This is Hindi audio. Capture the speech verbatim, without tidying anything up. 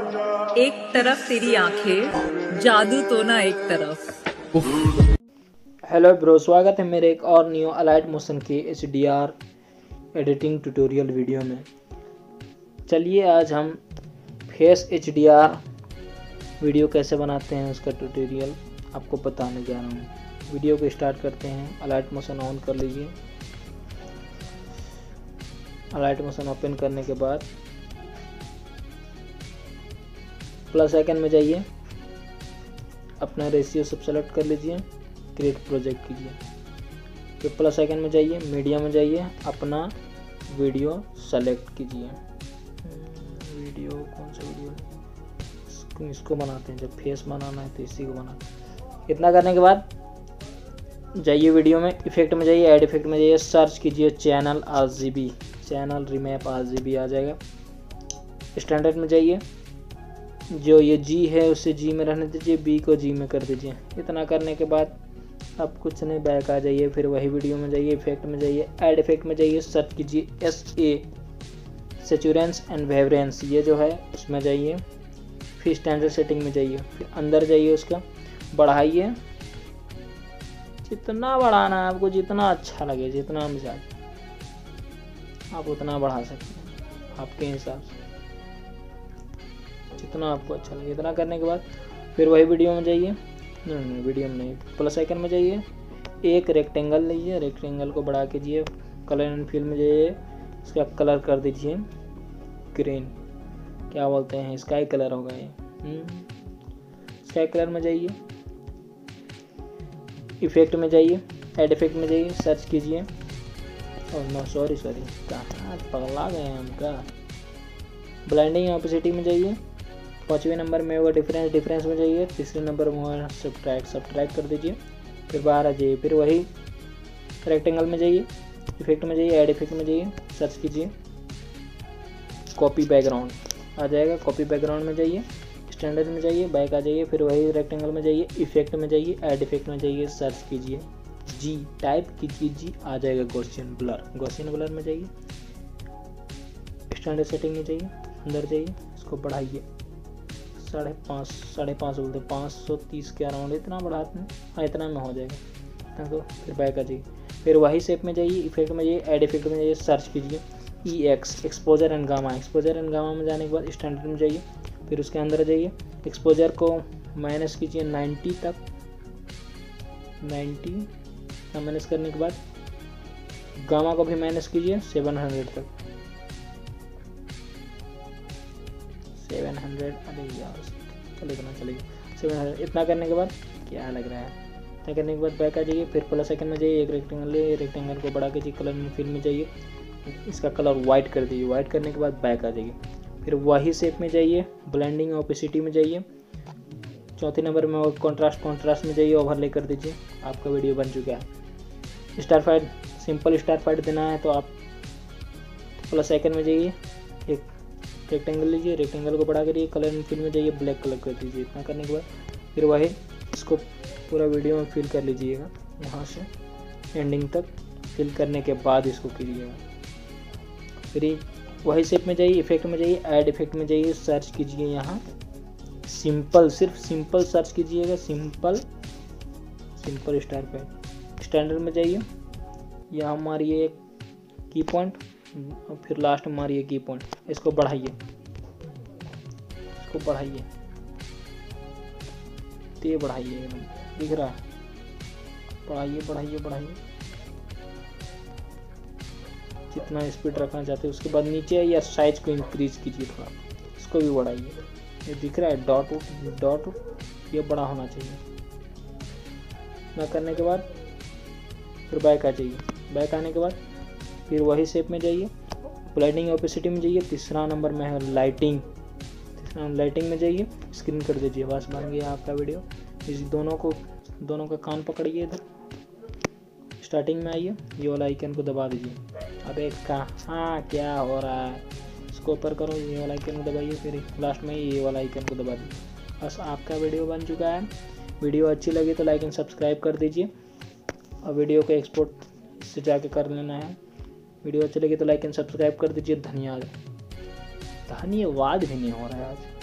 एक तरफ तेरी आंखें, जादू तो ना एक तरफ। हेलो ब्रो, स्वागत है मेरे एक और न्यू अलाइट मोशन के H D R editing tutorial video में। चलिए आज हम face H D R video कैसे बनाते हैं उसका ट्यूटोरियल आपको बताने जा रहा हूँ। वीडियो को स्टार्ट करते हैं। अलाइट मोशन ऑन कर लीजिए। अलाइट मोशन ओपन करने के बाद प्लस आइकन में जाइए, अपना रेशियो सब सेलेक्ट कर लीजिए, क्रिएट प्रोजेक्ट कीजिए। फिर प्लस आइकन में जाइए, मीडिया में जाइए, अपना वीडियो सेलेक्ट कीजिए। वीडियो कौन सा वीडियो इसको, इसको बनाते हैं। जब फेस बनाना है तो इसी को बनाते हैं। इतना करने के बाद जाइए वीडियो में, इफेक्ट में जाइए, ऐड इफेक्ट में जाइए, सर्च कीजिए channel R G B, channel remap R G B आ जाएगा। स्टैंडर्ड में जाइए, जो ये जी है उसे जी में रहने दीजिए, बी को जी में कर दीजिए। इतना करने के बाद अब कुछ नहीं, बैक आ जाइए। फिर वही वीडियो में जाइए, इफेक्ट में जाइए, ऐड इफेक्ट में जाइए, सर्च कीजिए एस ए सेचुरेंस एंड वाइब्रेंस, ये जो है उसमें जाइए। फिर स्टैंडर्ड सेटिंग में जाइए, फिर अंदर जाइए, उसका बढ़ाइए, जितना बढ़ाना है आपको, जितना अच्छा लगे, जितना मिजाज आप उतना बढ़ा सकते हैं आपके हिसाब से, जितना आपको अच्छा लगे। इतना करने के बाद फिर वही वीडियो में जाइए, नहीं नहीं वीडियो में नहीं, प्लस आइकन में जाइए, एक रेक्टेंगल लीजिए, रेक्टेंगल को बढ़ा कीजिए, कलर एंड फिल में जाइए, इसका कलर कर दीजिए ग्रीन, क्या बोलते हैं स्काई कलर होगा ये, स्काई कलर में जाइए, इफेक्ट में जाइए, ऐड इफेक्ट में जाइए, सर्च कीजिए, और नो सॉरी सॉरी कहाँ पगला गए हम का, ब्लेंडिंग ऑपोसिटी में जाइए, पाँचवें नंबर में होगा डिफरेंस, डिफरेंस में जाइए, तीसरे नंबर में होगा सब्ट्रैक्ट, सब्ट्रैक्ट कर दीजिए, फिर बाहर आ जाइए, फिर वही रेक्टेंगल में जाइए, इफेक्ट में जाइए, ऐड इफेक्ट में जाइए, सर्च कीजिए कॉपी बैकग्राउंड आ जाएगा, कॉपी बैकग्राउंड में जाइए, स्टैंडर्ड में जाइए, बैक आ जाइए, फिर वही रेक्टेंगल में जाइए, इफेक्ट में जाइए, ऐड इफेक्ट में जाइए, सर्च कीजिए जी, टाइप कीजिए जी, आ जाएगा गॉसियन ब्लर, गॉसियन ब्लर में जाइए, स्टैंडर्ड सेटिंग में जाइए, अंदर जाइए, इसको बढ़ाइए साढ़े पाँच साढ़े पाँच बोलते पाँच सौ तीस के अराउंड, इतना बढ़ाते हैं, हाँ इतना में हो जाएगा। इतना तो फिर बैक आ जाइए, फिर वही शेप में जाइए, इफेक्ट में जाइए, ऐड इफेक्ट में जाइए, सर्च कीजिए E X, exposure and gamma, exposure and gamma में जाने के बाद स्टैंडर्ड में जाइए, फिर उसके अंदर जाइए, एक्सपोजर को माइनस कीजिए नाइन्टी तक, नाइन्टी का माइनस करने के बाद गामा को भी माइनस कीजिए सेवन हंड्रेड तक, सेवन हंड्रेड, अरे यार चलो इतना चलेगा सेवन हंड्रेड। इतना करने के बाद क्या लग रहा है, इतना करने के बाद बैक आ जाइए, फिर प्लस सेकंड में जाइए, एक रेक्टेंगल ले, रेक्टेंगल को बढ़ा के कलर में फिल में जाइए, इसका कलर वाइट कर दीजिए, वाइट करने के बाद बैक आ जाइए, फिर वही शेप में जाइए, ब्लेंडिंग ऑपोसिटी में जाइए, चौथे नंबर में कॉन्ट्रास्ट, कॉन्ट्रास्ट में जाइए, ओवरले कर दीजिए, आपका वीडियो बन चुका है। Star fight, simple star fight देना है तो आप प्लस आइकन में जाइए, एक रेक्टेंगल लीजिए, रेक्टेंगल को बढ़ा करिए, कलर एंड फिल में जाइए, ब्लैक कलर कर दीजिए। इतना करने के बाद फिर वही इसको पूरा वीडियो में फिल कर लीजिएगा, यहाँ से एंडिंग तक फिल करने के बाद इसको कीजिएगा। फिर वही शेप में जाइए, इफेक्ट में जाइए, ऐड इफेक्ट में जाइए, सर्च कीजिए यहाँ सिंपल, सिर्फ सिंपल सर्च कीजिएगा, simple simple star pad. Standard में जाइए, यहाँ मारिए एक की पॉइंट, और फिर लास्ट में मारिए की पॉइंट, इसको बढ़ाइए, इसको बढ़ाइए, ते बढ़ाइए, एकदम दिख रहा है, बढ़ाइए बढ़ाइए बढ़ाइए, जितना स्पीड रखना चाहते हैं। उसके बाद नीचे या साइज को इंक्रीज कीजिए थोड़ा, इसको भी बढ़ाइए, ये दिख रहा है डॉट डॉट, ये बड़ा होना चाहिए। ना करने के बाद फिर बैक आ जाइए, बैक आने के बाद फिर वही शेप में जाइए, ब्लाइंडिंग ऑपोसिटी में जाइए, तीसरा नंबर में है लाइटिंग, तीसरा लाइटिंग में जाइए, स्क्रीन कर दीजिए, बस बन गया आपका वीडियो। इस दोनों को, दोनों का कान पकड़िए, इधर स्टार्टिंग में आइए, ये वाला आइकन को दबा दीजिए। अबे कहाँ क्या हो रहा है, इसको ऊपर करो, ये वाला आइकन को दबाइए, फिर लास्ट में ये वाला आइकन को दबा दीजिए, बस आपका वीडियो बन चुका है। वीडियो अच्छी लगी तो लाइक एंड सब्सक्राइब कर दीजिए, और वीडियो को एक्सपोर्ट इससे जाके कर लेना है। वीडियो अच्छी लगी तो लाइक एंड सब्सक्राइब कर दीजिए। धन्यवाद। धन्यवाद भी नहीं हो रहा है आज।